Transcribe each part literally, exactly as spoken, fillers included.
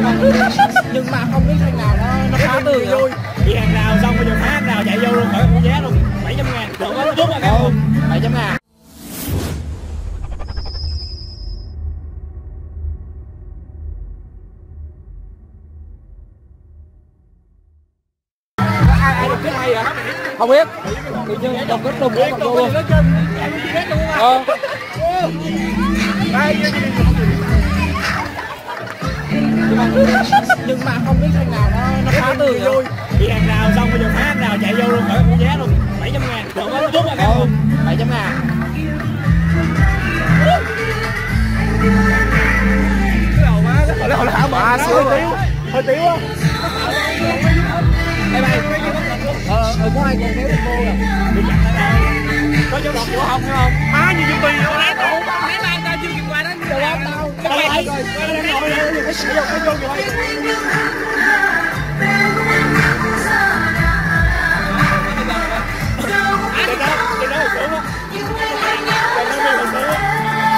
Nhưng mà không biết thằng nào nó nó phá tường vui. Đi hàng rào xong bây giờ phá hàng rào chạy vô luôn khỏi mua vé luôn. bảy trăm ngàn được quá, chút rồi các không? bảy trăm ngàn. ai ai được cái hay hả? Không biết. Tự nhiên đồng kết đồng của vô luôn. Ờ. Nhưng mà không biết thằng nào nó nó phá tường vui. Đi hàng rào xong bây giờ phá hàng rào chạy vô luôn khỏi mua vé luôn. bảy trăm ngàn được quá, chút rồi các không? bảy trăm ngàn. Cái đầu má cái hồi hả mà hơi tiếu. Hơi tiếu á. Ê mày, ờ, ờ, có ai còn kéo được cô nè. Bị chặt ở đây. Có chỗ đọt chỗ không thấy không? Má như zombie luôn đấy. Mấy bạn tao chưa kịp qua đó. Đâu đó tao. Tao lại rồi. Tao đang ngồi đây, cái sử dụng cái vô rồi. Cái đó, cái đó là sướng á. Cái đó là sướng á.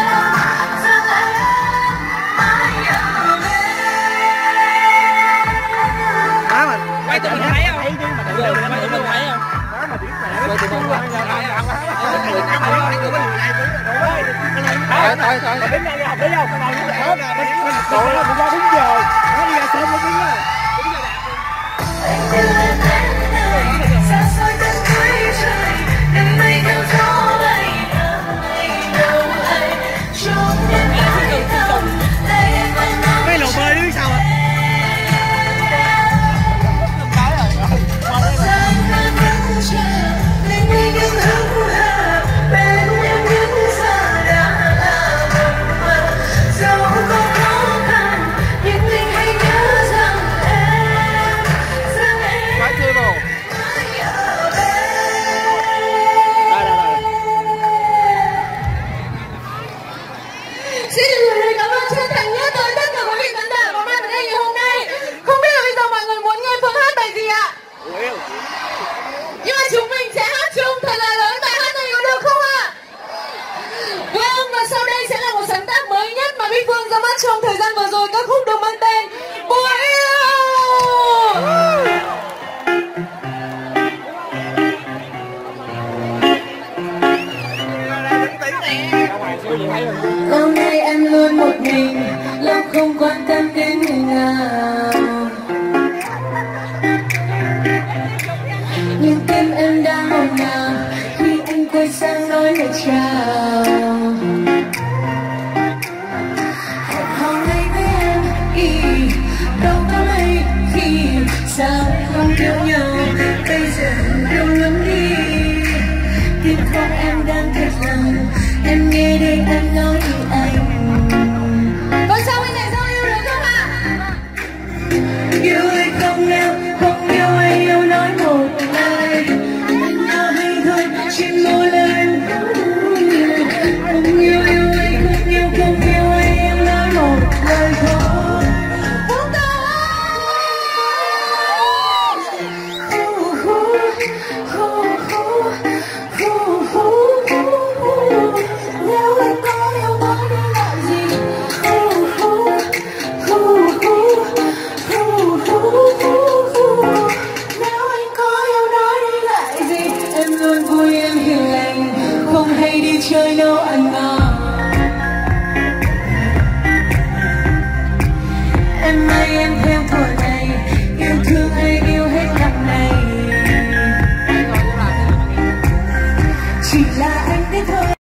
Quay tụi mình thấy không? Thấy chứ mà tự nhiên quay tụi mình thấy không? Quay tụi mình thấy thôi thôi thôi. Mà tính ra đi học đấy không? Tao nói hết. Tụi nó cũng ra đúng giờ. Nó đi ra sớm mới tính á. Đúng giờ đạt. Cái lò bơi biết sao ạ? Xin được gửi lời cảm ơn chân thành nhất tới tất cả quý vị khán giả có mặt ở đây ngày hôm nay. Không biết là bây giờ mọi người muốn nghe Phương hát bài gì ạ? Nhưng mà chúng mình sẽ hát chung thật là lớn bài hát này có được không ạ? Vâng, và sau đây sẽ là một sáng tác mới nhất mà Bích Phương ra mắt trong thời gian vừa rồi, ca khúc được mang tên Mùa Yêu. Lâu nay em luôn một mình, lâu không quan tâm đến người nào. Nhưng tim em đang ồn ào khi anh quay sang nói lời chào. Hẹn hò ngay với em ý, đâu có mấy khi sao không yêu nhau. Bây giờ đâu lắm đi, tim không em đang thật lòng. Em nghe đây em nói với anh. Còn sao anh này sao yêu được không ạ? Yêu hay không yêu, không yêu hay yêu nói một lời. Anh nào hay thôi, chỉ một lời em không yêu, yêu hay không yêu, không yêu hay em nói một lời thôi. Vũng Tàu nếu anh có yêu nói đi làm gì. Nếu anh có yêu nói đi lại gì. Em luôn vui em hiền lành, không hay đi chơi nấu ăn ngon. Em ơi em theo thuở này, yêu thương ai yêu hết lòng này. Chỉ là anh biết thôi.